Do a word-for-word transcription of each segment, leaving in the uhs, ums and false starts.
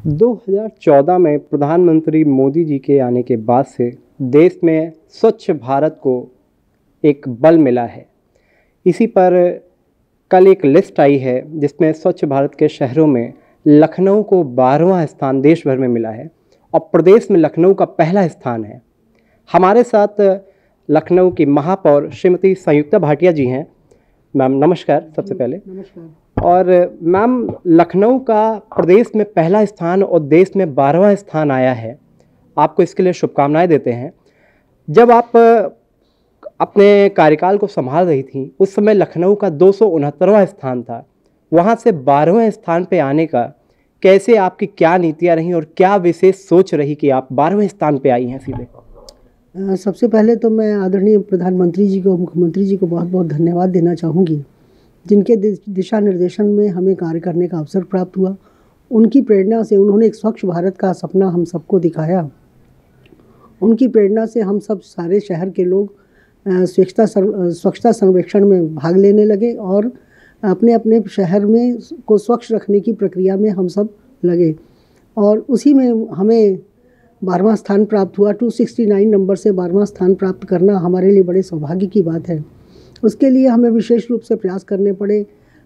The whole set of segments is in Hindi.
दो हज़ार चौदह में प्रधानमंत्री मोदी जी के आने के बाद से देश में स्वच्छ भारत को एक बल मिला है। इसी पर कल एक लिस्ट आई है जिसमें स्वच्छ भारत के शहरों में लखनऊ को बारहवां स्थान देश भर में मिला है और प्रदेश में लखनऊ का पहला स्थान है। हमारे साथ लखनऊ की महापौर श्रीमती संयुक्ता भाटिया जी हैं। मैम नमस्कार। सबसे पहले नमस्कार। और मैम, लखनऊ का प्रदेश में पहला स्थान और देश में बारहवां स्थान आया है, आपको इसके लिए शुभकामनाएं देते हैं। जब आप अपने कार्यकाल को संभाल रही थी उस समय लखनऊ का दो सौ उनहत्तरवां स्थान था, वहां से बारहवें स्थान पे आने का कैसे, आपकी क्या नीतियां रहीं और क्या विशेष सोच रही कि आप बारहवें स्थान पे आई हैं सीधे? सबसे पहले तो मैं आदरणीय प्रधानमंत्री जी को, मुख्यमंत्री जी को बहुत बहुत धन्यवाद देना चाहूँगी, जिनके दिशा निर्देशन में हमें कार्य करने का अवसर प्राप्त हुआ। उनकी प्रेरणा से उन्होंने एक स्वच्छ भारत का सपना हम सबको दिखाया। उनकी प्रेरणा से हम सब सारे शहर के लोग स्वच्छता स्वच्छता सर्वेक्षण में भाग लेने लगे और अपने अपने शहर में को स्वच्छ रखने की प्रक्रिया में हम सब लगे और उसी में हमें बारहवां स्थान प्राप्त हुआ। दो सौ उनहत्तर नंबर से बारहवां स्थान प्राप्त करना हमारे लिए बड़े सौभाग्य की बात है। उसके लिए हमें विशेष रूप से प्रयास करने पड़े।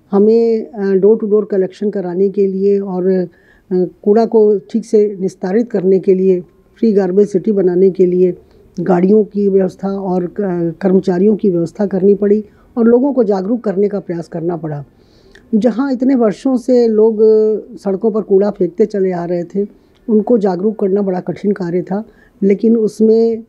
हमें डोर टू डोर कलेक्शन कराने के लिए और कूड़ा को ठीक से निस्तारित करने के लिए, फ्री गार्बेज सिटी बनाने के लिए गाड़ियों की व्यवस्था और कर्मचारियों की व्यवस्था करनी पड़ी और लोगों को जागरूक करने का प्रयास करना पड़ा। जहां इतने वर्षों से लोग सड़कों पर कूड़ा फेंकते चले आ रहे थे, उनको जागरूक करना बड़ा कठिन कार्य था, लेकिन उसमें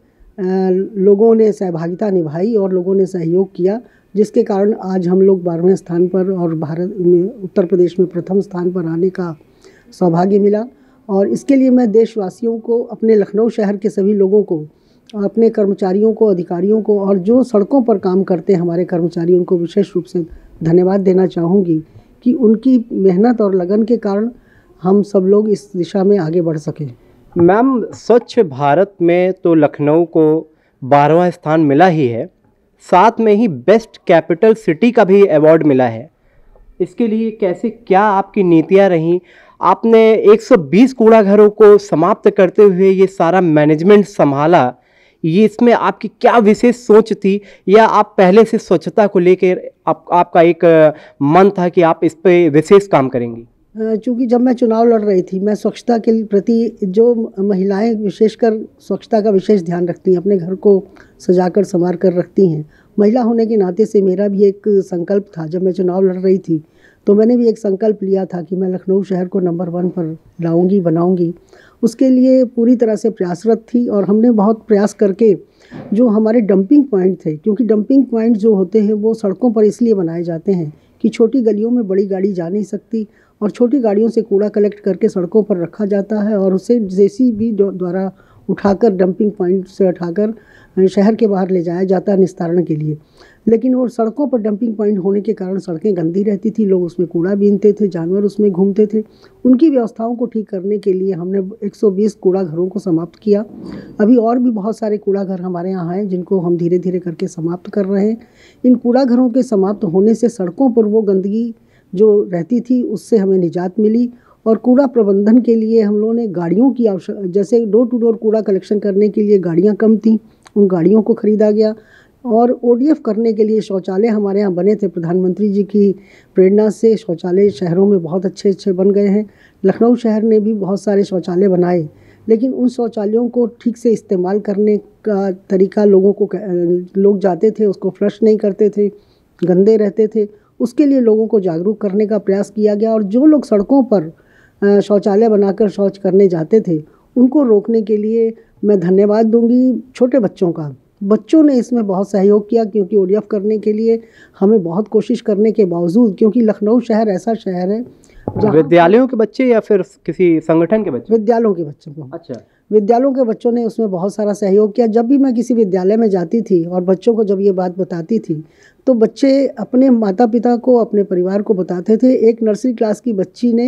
लोगों ने सहभागिता निभाई और लोगों ने सहयोग किया, जिसके कारण आज हम लोग बारहवें स्थान पर और भारत में उत्तर प्रदेश में प्रथम स्थान पर आने का सौभाग्य मिला। और इसके लिए मैं देशवासियों को, अपने लखनऊ शहर के सभी लोगों को, अपने कर्मचारियों को, अधिकारियों को और जो सड़कों पर काम करते हैं हमारे कर्मचारी, उनको विशेष रूप से धन्यवाद देना चाहूँगी कि उनकी मेहनत और लगन के कारण हम सब लोग इस दिशा में आगे बढ़ सकें। मैम, स्वच्छ भारत में तो लखनऊ को बारहवां स्थान मिला ही है, साथ में ही बेस्ट कैपिटल सिटी का भी अवार्ड मिला है। इसके लिए कैसे, क्या आपकी नीतियां रहीं? आपने एक सौ बीस कूड़ा घरों को समाप्त करते हुए ये सारा मैनेजमेंट संभाला, ये इसमें आपकी क्या विशेष सोच थी, या आप पहले से स्वच्छता को लेकर आप, आपका एक मन था कि आप इस पे विशेष काम करेंगी? चूँकि जब मैं चुनाव लड़ रही थी, मैं स्वच्छता के प्रति, जो महिलाएं विशेषकर स्वच्छता का विशेष ध्यान रखती हैं, अपने घर को सजाकर संवार कर रखती हैं, महिला होने के नाते से मेरा भी एक संकल्प था। जब मैं चुनाव लड़ रही थी तो मैंने भी एक संकल्प लिया था कि मैं लखनऊ शहर को नंबर वन पर लाऊंगी, बनाऊंगी। उसके लिए पूरी तरह से प्रयासरत थी और हमने बहुत प्रयास करके जो हमारे डंपिंग पॉइंट थे, क्योंकि डंपिंग पॉइंट जो होते हैं वो सड़कों पर इसलिए बनाए जाते हैं कि छोटी गलियों में बड़ी गाड़ी जा नहीं सकती और छोटी गाड़ियों से कूड़ा कलेक्ट करके सड़कों पर रखा जाता है और उसे जेसीबी द्वारा उठाकर, डंपिंग पॉइंट से उठाकर शहर के बाहर ले जाया जाता है निस्तारण के लिए। लेकिन वो सड़कों पर डंपिंग पॉइंट होने के कारण सड़कें गंदी रहती थी, लोग उसमें कूड़ा बीनते थे, जानवर उसमें घूमते थे। उनकी व्यवस्थाओं को ठीक करने के लिए हमने एक सौ बीस कूड़ा घरों को समाप्त किया। अभी और भी बहुत सारे कूड़ा घर हमारे यहाँ हैं जिनको हम धीरे धीरे करके समाप्त कर रहे हैं। इन कूड़ा घरों के समाप्त होने से सड़कों पर वो गंदगी जो रहती थी उससे हमें निजात मिली और कूड़ा प्रबंधन के लिए हम लोगों ने गाड़ियों की आवश्यक, जैसे डोर टू डोर कूड़ा कलेक्शन करने के लिए गाड़ियाँ कम थीं, उन गाड़ियों को ख़रीदा गया और ओडीएफ करने के लिए शौचालय हमारे यहाँ बने थे। प्रधानमंत्री जी की प्रेरणा से शौचालय शहरों में बहुत अच्छे अच्छे बन गए हैं। लखनऊ शहर ने भी बहुत सारे शौचालय बनाए, लेकिन उन शौचालयों को ठीक से इस्तेमाल करने का तरीका, लोगों को, लोग जाते थे उसको फ्लश नहीं करते थे, गंदे रहते थे। उसके लिए लोगों को जागरूक करने का प्रयास किया गया और जो लोग सड़कों पर शौचालय बनाकर शौच करने जाते थे उनको रोकने के लिए मैं धन्यवाद दूंगी छोटे बच्चों का। बच्चों ने इसमें बहुत सहयोग किया, क्योंकि ओडीएफ करने के लिए हमें बहुत कोशिश करने के बावजूद, क्योंकि लखनऊ शहर ऐसा शहर है, विद्यालयों के बच्चे या फिर किसी संगठन के बच्चे? विद्यालयों के बच्चों को। अच्छा। विद्यालयों के बच्चों ने उसमें बहुत सारा सहयोग किया। जब भी मैं किसी विद्यालय में जाती थी और बच्चों को जब ये बात बताती थी तो बच्चे अपने माता पिता को, अपने परिवार को बताते थे। एक नर्सरी क्लास की बच्ची ने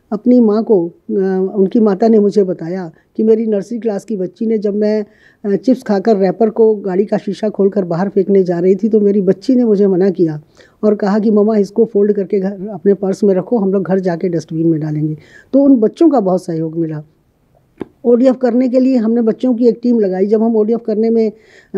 अपनी माँ को, उनकी माता ने मुझे बताया कि मेरी नर्सरी क्लास की बच्ची ने, जब मैं चिप्स खाकर रैपर को गाड़ी का शीशा खोलकर बाहर फेंकने जा रही थी तो मेरी बच्ची ने मुझे मना किया और कहा कि मम्मा इसको फोल्ड करके घर अपने पर्स में रखो, हम लोग घर जाके डस्टबिन में डालेंगे। तो उन बच्चों का बहुत सहयोग मिला। ओडीएफ करने के लिए हमने बच्चों की एक टीम लगाई। जब हम ओडीएफ करने में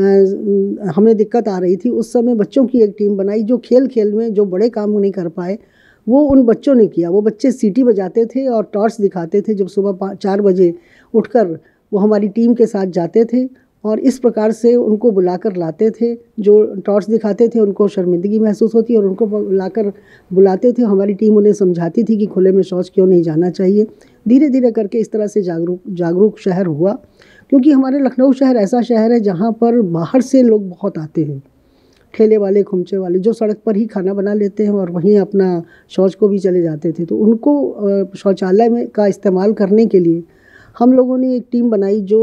आ, हमें दिक्कत आ रही थी, उस समय बच्चों की एक टीम बनाई जो खेल खेल में जो बड़े काम नहीं कर पाए वो उन बच्चों ने किया। वो बच्चे सीटी बजाते थे और टॉर्च दिखाते थे। जब सुबह चार बजे उठकर वो हमारी टीम के साथ जाते थे और इस प्रकार से उनको बुलाकर लाते थे। जो टॉर्च दिखाते थे उनको शर्मिंदगी महसूस होती और उनको बुलाकर बुलाते थे। हमारी टीम उन्हें समझाती थी कि खुले में शौच क्यों नहीं जाना चाहिए। धीरे धीरे करके इस तरह से जागरूक जागरूक शहर हुआ, क्योंकि हमारे लखनऊ शहर ऐसा शहर है जहाँ पर बाहर से लोग बहुत आते हैं। ठेले वाले, खुमचे वाले जो सड़क पर ही खाना बना लेते हैं और वहीं अपना शौच को भी चले जाते थे। तो उनको शौचालय में का इस्तेमाल करने के लिए हम लोगों ने एक टीम बनाई जो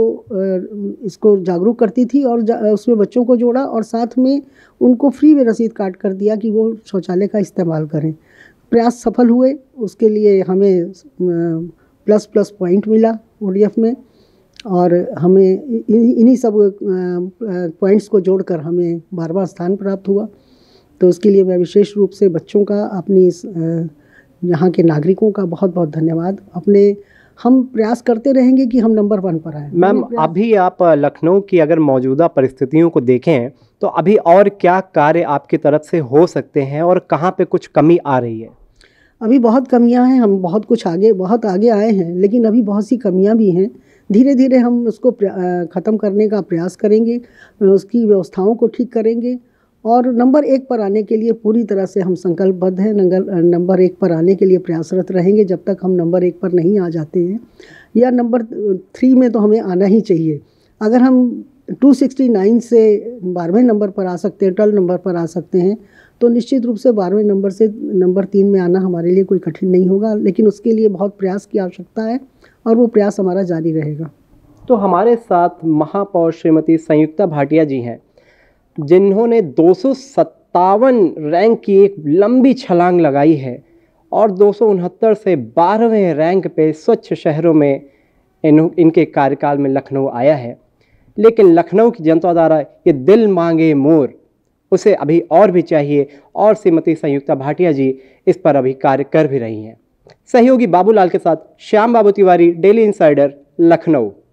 इसको जागरूक करती थी और उसमें बच्चों को जोड़ा और साथ में उनको फ्री में रसीद काट कर दिया कि वो शौचालय का इस्तेमाल करें। प्रयास सफल हुए, उसके लिए हमें प्लस प्लस पॉइंट मिला ओडीएफ में और हमें इन्हीं सब पॉइंट्स को जोड़कर हमें बारहवां स्थान प्राप्त हुआ। तो उसके लिए मैं विशेष रूप से बच्चों का, अपनी यहाँ के नागरिकों का बहुत बहुत धन्यवाद। अपने हम प्रयास करते रहेंगे कि हम नंबर वन पर आए। मैम, अभी आप लखनऊ की अगर मौजूदा परिस्थितियों को देखें तो अभी और क्या कार्य आपकी तरफ से हो सकते हैं और कहाँ पे कुछ कमी आ रही है? अभी बहुत कमियां हैं। हम बहुत कुछ आगे बहुत आगे आए हैं, लेकिन अभी बहुत सी कमियां भी हैं। धीरे धीरे हम उसको ख़त्म करने का प्रयास करेंगे, उसकी व्यवस्थाओं को ठीक करेंगे और नंबर एक पर आने के लिए पूरी तरह से हम संकल्पबद्ध हैं। नंबर एक पर आने के लिए प्रयासरत रहेंगे। जब तक हम नंबर एक पर नहीं आ जाते हैं, या नंबर थ्री में तो हमें आना ही चाहिए। अगर हम दो सौ उनहत्तर से बारहवें नंबर पर आ सकते हैं, ट्वेल्व नंबर पर आ सकते हैं, तो निश्चित रूप से बारहवें नंबर से नंबर तीन में आना हमारे लिए कोई कठिन नहीं होगा। लेकिन उसके लिए बहुत प्रयास की आवश्यकता है और वो प्रयास हमारा जारी रहेगा। तो हमारे साथ महापौर श्रीमती संयुक्ता भाटिया जी हैं, जिन्होंने दो सौ सत्तावन रैंक की एक लंबी छलांग लगाई है और दो सौ उनहत्तर से बारहवें रैंक पे स्वच्छ शहरों में इन इनके कार्यकाल में लखनऊ आया है। लेकिन लखनऊ की जनता द्वारा ये दिल मांगे मोर, उसे अभी और भी चाहिए और श्रीमती संयुक्ता भाटिया जी इस पर अभी कार्य कर भी रही हैं। सहयोगी बाबूलाल के साथ श्याम बाबू तिवारी, डेली इंसाइडर, लखनऊ।